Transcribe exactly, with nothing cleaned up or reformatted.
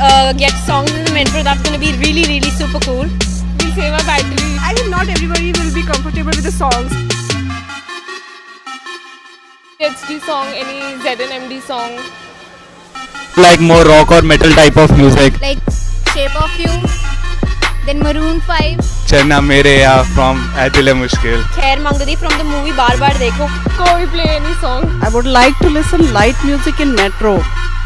uh, get songs in the metro, that's going to be really, really super cool. We'll save our battery. I think not everybody will be comfortable with the songs. H D song, any Z N M D song. Like more rock or metal type of music. Like Shape of You, then Maroon five. Channa Mere Ya from Aadil Hai Mushkil. Khair Mangdi from the movie Baar Baar Dekho. Go we play any song. I would like to listen light music in metro.